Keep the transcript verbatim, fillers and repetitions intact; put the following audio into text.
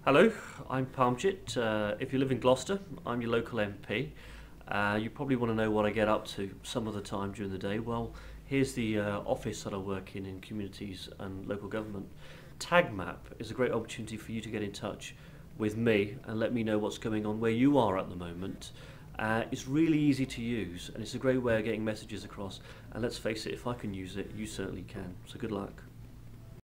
Hello, I'm Parmjit. Uh, if you live in Gloucester, I'm your local M P. Uh, you probably want to know what I get up to some of the time during the day. Well, here's the uh, office that I work in in communities and local government. TagMap is a great opportunity for you to get in touch with me and let me know what's going on where you are at the moment. Uh, it's really easy to use and it's a great way of getting messages across. And let's face it, if I can use it, you certainly can. So good luck.